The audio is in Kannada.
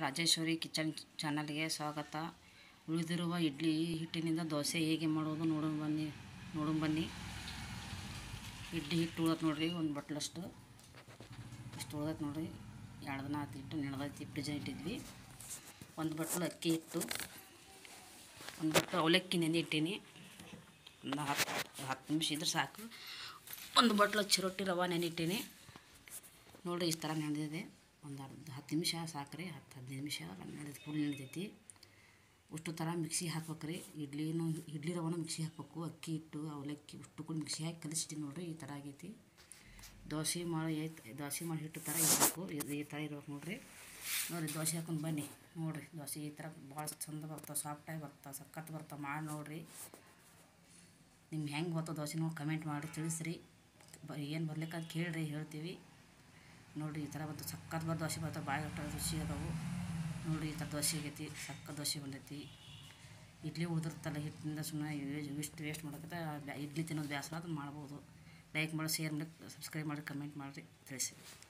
ರಾಜೇಶ್ವರಿ ಕಿಚನ್ ಚಾನಲ್ಗೆ ಸ್ವಾಗತ. ಉಳಿದಿರುವ ಇಡ್ಲಿ ಹಿಟ್ಟಿನಿಂದ ದೋಸೆ ಹೇಗೆ ಮಾಡೋದು ನೋಡೋಣ ಬನ್ನಿ. ಇಡ್ಲಿ ಹಿಟ್ಟು ಉಳದೈತೆ ನೋಡ್ರಿ, ಒಂದು ಬಟ್ಲಷ್ಟು ಇಷ್ಟು ಉಳದೈತೆ ನೋಡ್ರಿ. 2 ದಿನ ಆಯ್ತು ಹಿಟ್ಟು ನೆನೆದೈತಿ, ಫ್ರಿಜ್ಜ ಇಟ್ಟಿದ್ವಿ. ಒಂದು ಬಟ್ಲು ಅಕ್ಕಿ ಹಿಟ್ಟು, ಒಂದು ಬಟ್ಲು ಅವಲಕ್ಕಿ ನೆನೆ ಇಟ್ಟೀನಿ. ಒಂದು 10 ನಿಮಿಷ ಇದ್ರೆ ಸಾಕು. ಒಂದು ಬಟ್ಲು ಚಿರೋಟಿ ರವೆ ನೆನೆ ಇಟ್ಟೀನಿ ನೋಡಿರಿ. ಇಷ್ಟು ಥರ ನೆನೆದಿದೆ. ಒಂದು 10 ನಿಮಿಷ ಸಾಕ್ರಿ, 10-15 ನಿಮಿಷ ನಡೆದು ಫುಲ್ ನೆನೆದೈತಿ. ಅಷ್ಟು ಥರ ಮಿಕ್ಸಿಗೆ ಹಾಕ್ಬೇಕ್ರಿ. ಇಡ್ಲಿ ರವೆನೂ ಮಿಕ್ಸಿಗೆ ಹಾಕ್ಬೇಕು. ಅಕ್ಕಿ ಹಿಟ್ಟು ಅವಲಕ್ಕಿ ಅಷ್ಟು ಕೂಡ ಮಿಕ್ಸಿ ಹಾಕಿ ಕಲಿಸ್ತೀನಿ ನೋಡಿರಿ. ಈ ಥರ ಆಗೈತಿ. ದೋಸೆ ಮಾಡಿ ಹಿಟ್ಟು ಥರ ಇರಬೇಕು. ಈ ಥರ ಇರ್ಬೇಕು ನೋಡಿರಿ. ದೋಸೆ ಹಾಕೊಂಡು ಬನ್ನಿ ನೋಡಿರಿ. ದೋಸೆ ಈ ಥರ ಭಾಳ ಚಂದ ಬರ್ತಾವೆ, ಸಾಫ್ಟಾಗಿ ಬರ್ತಾವೆ, ಸಖತ್ ಬರ್ತಾವೆ. ಮಾಡಿ ನೋಡಿರಿ. ನಿಮ್ಗೆ ಹೆಂಗೆ ಬರ್ತವೆ ದೋಸೆ ನೋಡಿ ಕಮೆಂಟ್ ಮಾಡಿ ತಿಳಿಸ್ರಿ. ಏನು ಬರ್ಲಿಕ್ಕಂತ ಕೇಳಿರಿ, ಹೇಳ್ತೀವಿ ನೋಡಿರಿ. ಈ ಥರ ಬಂತು ಸಕ್ಕತ್ ದೋಸೆ ಬರ್ತಾವೆ, ಬಾಯಿ ರುಚಿ ಅದಾವು ನೋಡಿರಿ. ಈ ಥರ ದೋಸೆ ಆಗೈತಿ, ಸಕ್ಕತ್ ದೋಸೆ ಬಂದೈತಿ. ಇಡ್ಲಿ ಉಳಿದಿರ್ತಲ್ಲ ಹಿಟ್ಟಿನಿಂದ ಸುಮ್ಮನೆ ಇಷ್ಟು ವೇಸ್ಟ್ ಮಾಡೋಕ್ಕಿಂತ ಇಡ್ಲಿ ತಿನ್ನೋದು ಬೇಸರ ಅದು ಮಾಡ್ಬೋದು. ಲೈಕ್ ಮಾಡಿ, ಶೇರ್ ಮಾಡಿ, ಸಬ್ಸ್ಕ್ರೈಬ್ ಮಾಡಿ, ಕಮೆಂಟ್ ಮಾಡಿರಿ, ತಿಳಿಸಿ.